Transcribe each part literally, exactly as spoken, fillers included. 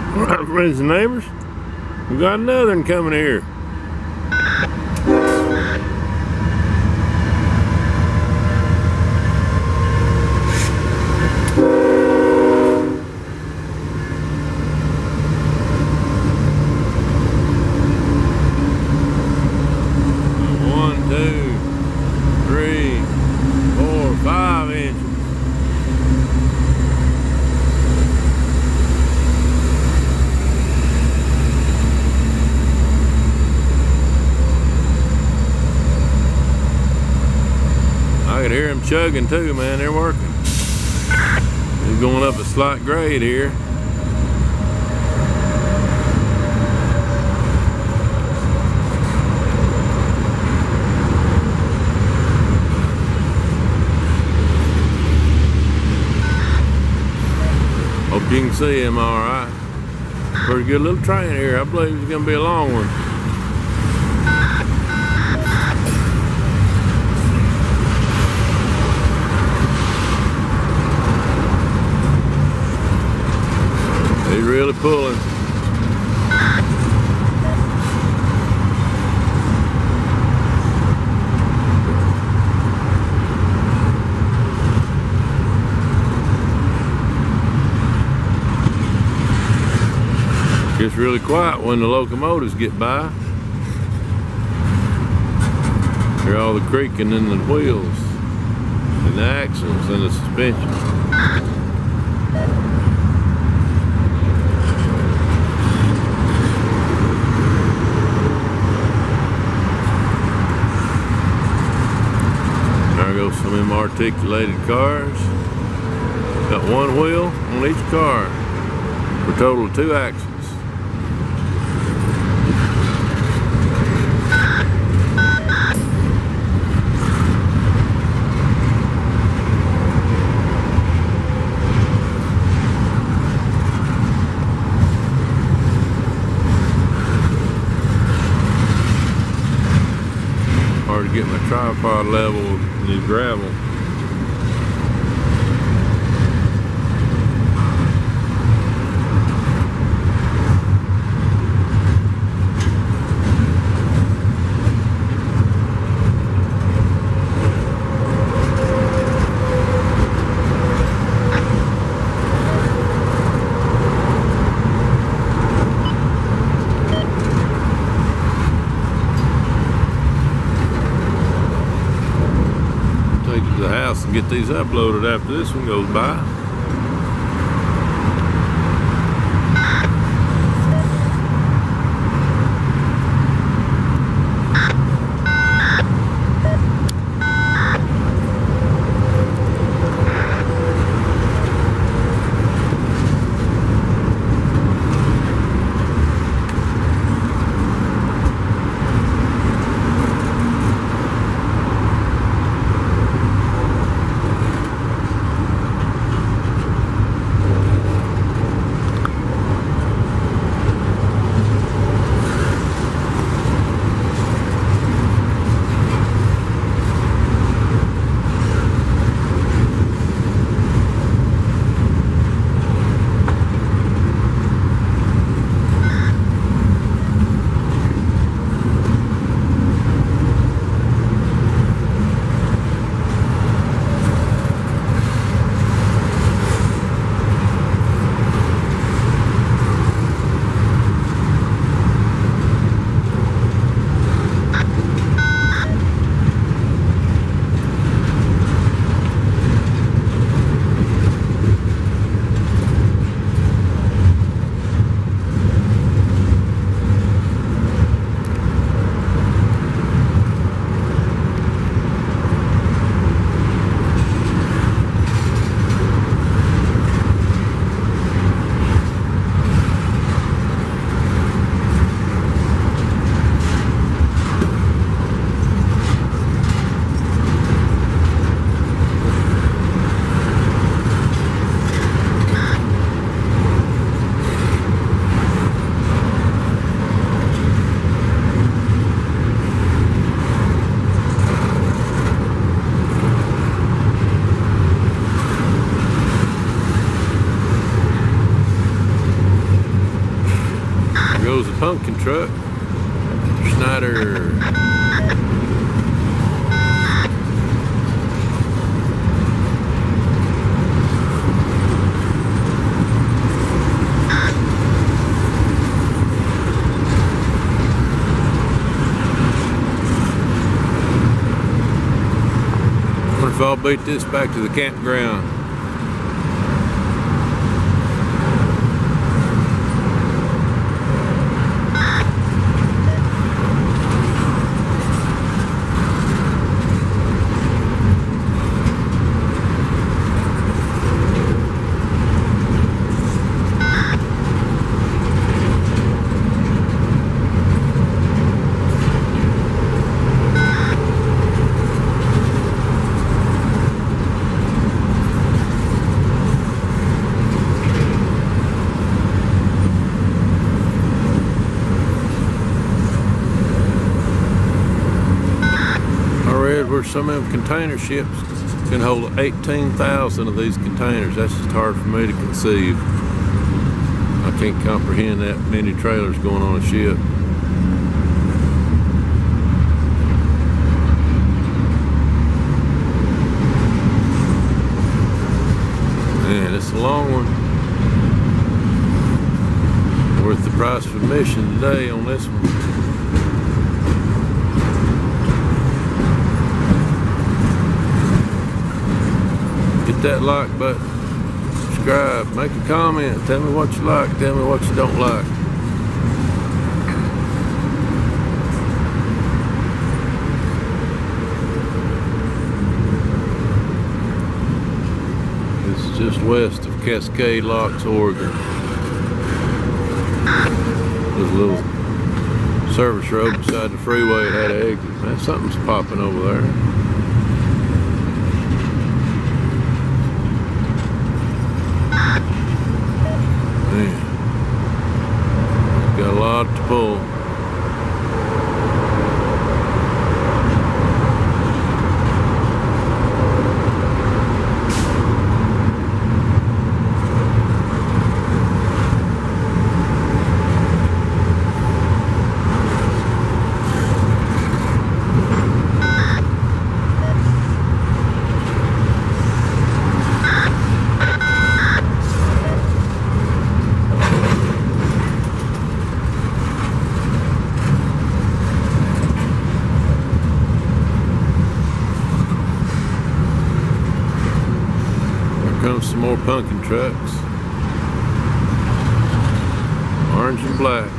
All right, friends and neighbors, we got another one coming here. One, two, three, four, five inches. I could hear them chugging too, man. They're working. He's going up a slight grade here. Hope you can see him all right. Pretty good little train here. I believe it's going to be a long one. He's really pulling. Gets really quiet when the locomotives get by. Hear all the creaking in the wheels and the axles and the suspension. There goes some of them articulated cars. Got one wheel on each car for a total of two axles. Hard to get my tripod level in the gravel. Take it to the house and get these uploaded after this one goes by. goes the pumpkin truck. Schneider. Wonder if I'll beat this back to the campground. Where some of them container ships can hold eighteen thousand of these containers. That's just hard for me to conceive. I can't comprehend that many trailers going on a ship. Man, it's a long one. Worth the price of admission today on this one. Hit that like button, subscribe, make a comment, tell me what you like, tell me what you don't like. This is just west of Cascade Locks, Oregon. There's a little service road beside the freeway. It had an exit. Man, something's popping over there. Got a lot to pull. Comes some more pumpkin trucks, orange and black.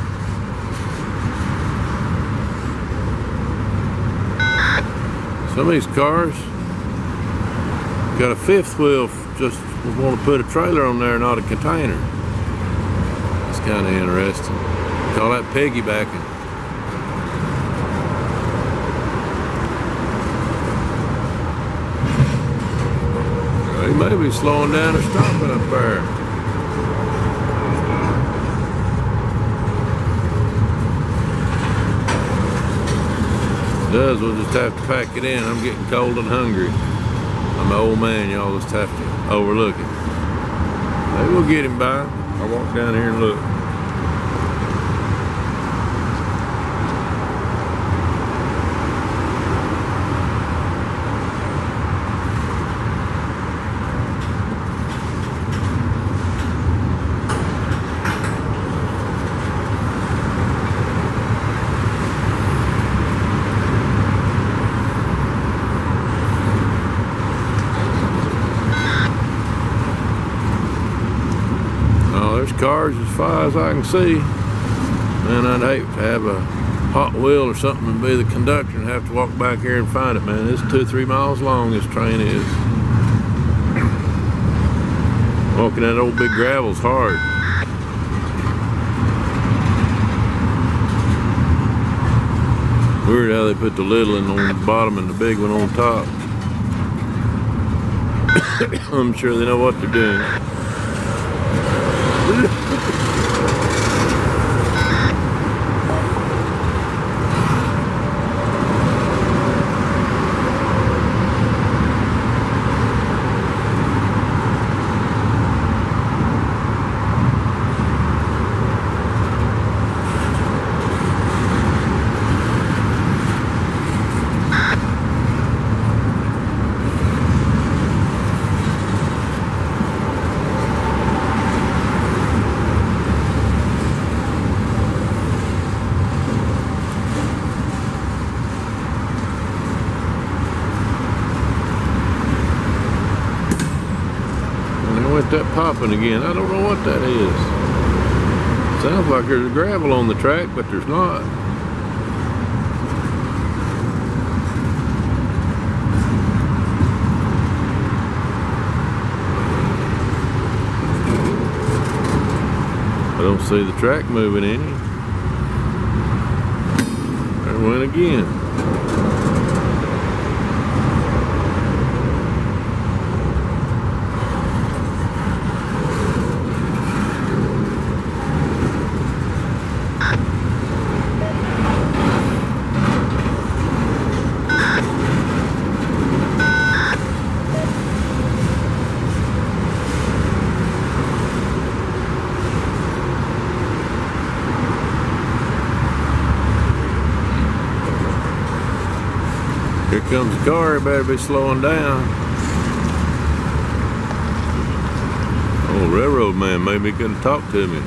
Some of these cars got a fifth wheel, just want to put a trailer on there, not a container. It's kind of interesting. Call that piggybacking. He may be slowing down or stopping up there. It does, we'll just have to pack it in. I'm getting cold and hungry. I'm an old man, y'all just have to overlook it. Maybe we'll get him by. I'll walk down here and look. There's cars as far as I can see. Man, I'd hate to have a Hot Wheel or something and be the conductor and have to walk back here and find it, man. It's two, three miles long, this train is. Walking that old big gravel's hard. Weird how they put the little one on the bottom and the big one on top. I'm sure they know what they're doing. at that popping again. I don't know what that is. Sounds like there's gravel on the track, but there's not. I don't see the track moving any. There it went again. Here comes the car, you better be slowing down. Oh, railroad man, maybe he couldn't talk to me.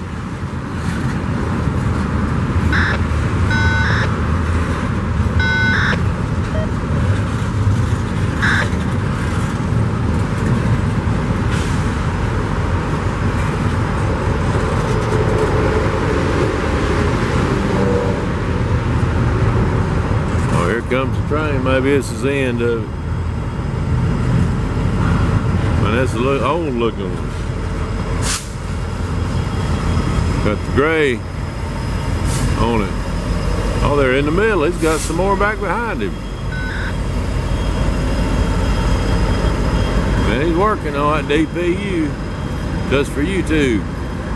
Comes the train. Maybe this is the end of it. Man, that's a look, old looking one. Got the gray on it. Oh, they're in the middle. He's got some more back behind him. Man, he's working on that D P U just for YouTube.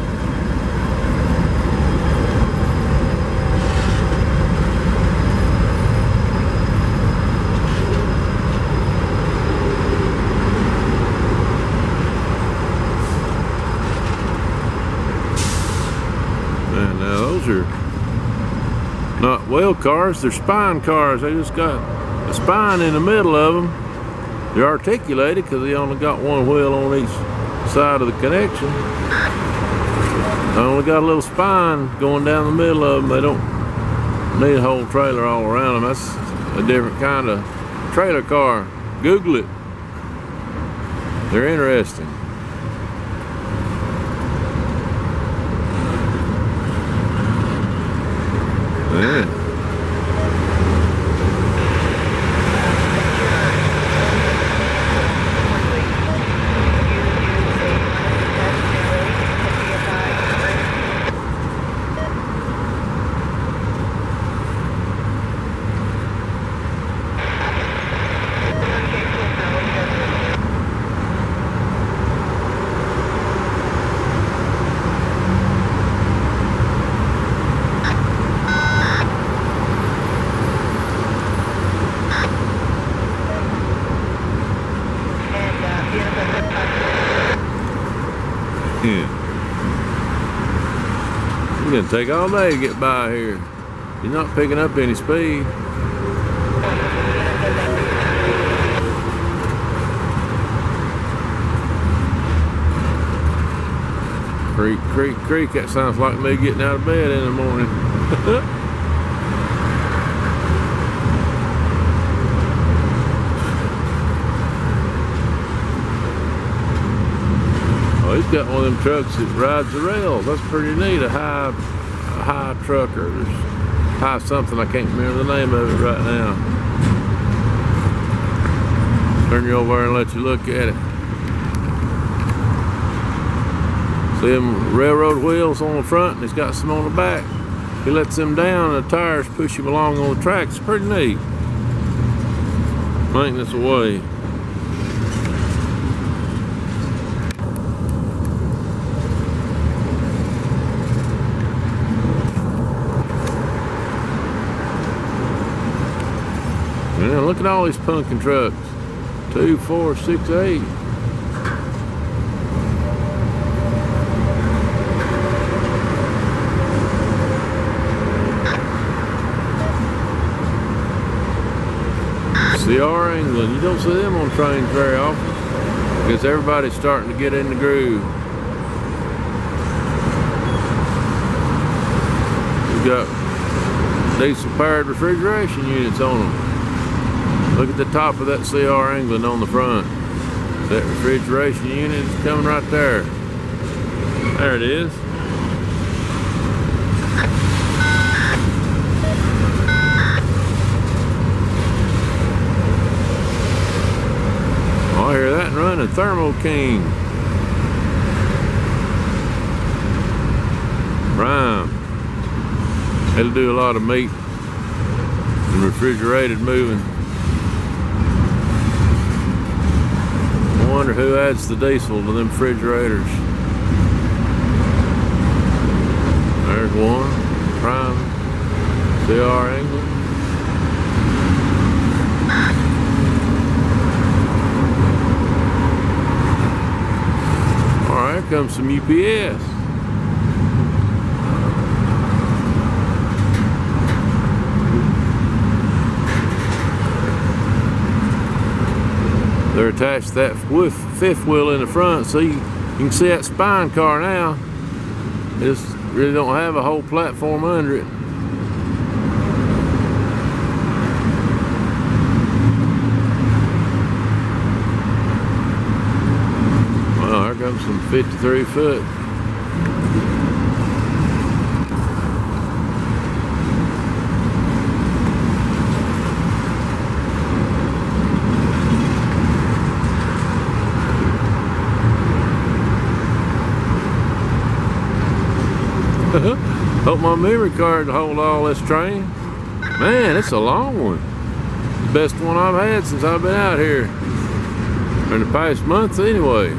Are not wheel cars, they're spine cars. They just got a spine in the middle of them. They're articulated because they only got one wheel on each side of the connection. They only got a little spine going down the middle of them. They don't need a whole trailer all around them. That's a different kind of trailer car. Google it. They're interesting. Yeah. It's gonna take all day to get by here. You're not picking up any speed. Creak, creak, creak. That sounds like me getting out of bed in the morning. Oh, he's got one of them trucks that rides the rails. That's pretty neat. A high, a high trucker. There's high something. I can't remember the name of it right now. Turn you over and let you look at it. See them railroad wheels on the front, and he's got some on the back. He lets them down, and the tires push him along on the track. It's pretty neat. Maintenance away. Yeah, look at all these pumpkin trucks. Two, four, six, eight. C R England, you don't see them on trains very often because everybody's starting to get in the groove. We've got diesel powered refrigeration units on them. Look at the top of that C R England on the front. That refrigeration unit is coming right there. There it is. Oh, I hear that running. Thermo King. Prime. It'll do a lot of meat and refrigerated moving. I wonder who adds the diesel to them refrigerators. There's one. Prime. C R England. Alright, here comes some U P S. They're attached to that fifth wheel in the front, so you, you can see that spine car now. It just really don't have a whole platform under it. Well, there comes some fifty-three foot. Hope my memory card will hold all this train. Man, it's a long one. The best one I've had since I've been out here. In the past month anyway.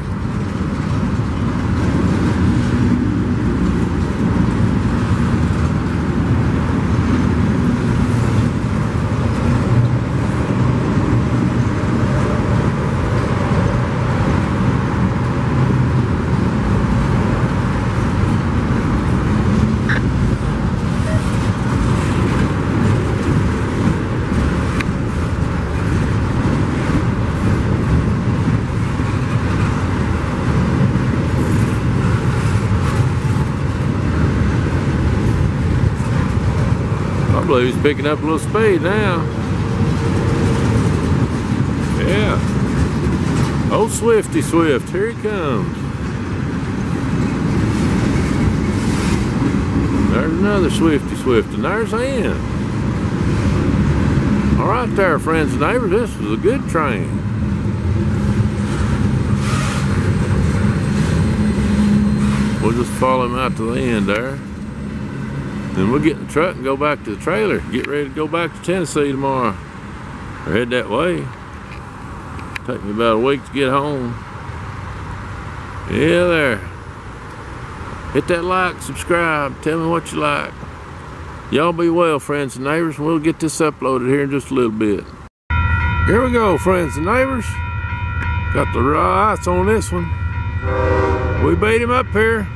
I believe he's picking up a little speed now. Yeah. Oh, Swifty Swift, here he comes. There's another Swifty Swift, and there's Ann. All right there, friends and neighbors, this was a good train. We'll just follow him out to the end there. Then we'll get in the truck and go back to the trailer. Get ready to go back to Tennessee tomorrow. Or head that way. Take me about a week to get home. Yeah, there. Hit that like, subscribe, tell me what you like. Y'all be well, friends and neighbors, and we'll get this uploaded here in just a little bit. Here we go, friends and neighbors. Got the raw ice on this one. We beat him up here.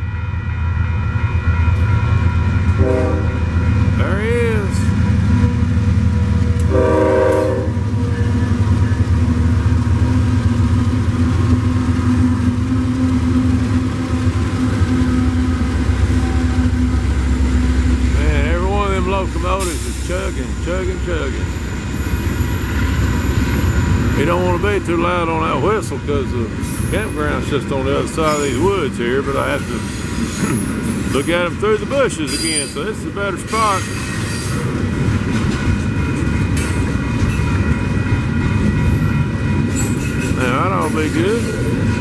There he is. Man, every one of them locomotives is chugging, chugging, chugging. You don't want to be too loud on that whistle because the campground's just on the other side of these woods here, but I have to look at them through the bushes again, so this is a better spot. Now, that ought to be good.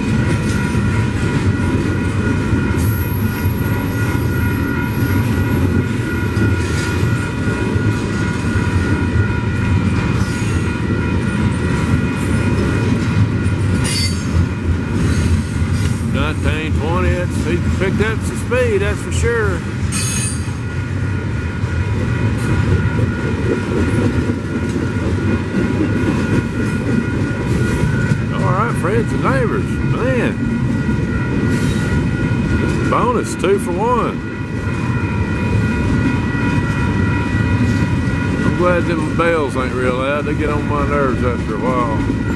nineteen, twenty, that's, he picked up some speed, that's for sure. Alright, friends and neighbors, man. Bonus, two for one. I'm glad them bells ain't real loud, they get on my nerves after a while.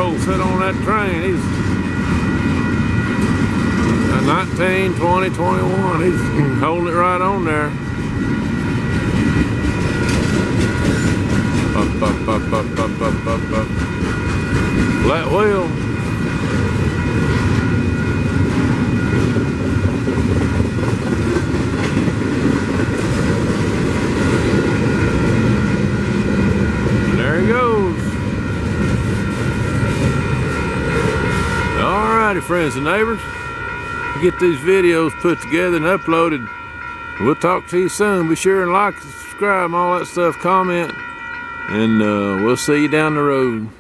old sit on that train. He's a nineteen, twenty, twenty-one. He's holding it right on there. Up, up, up, up, up, up, up, up. Flat wheel. There he goes. Alrighty, friends and neighbors. Get these videos put together and uploaded. We'll talk to you soon. Be sure and like, subscribe, all that stuff, comment, and uh, we'll see you down the road.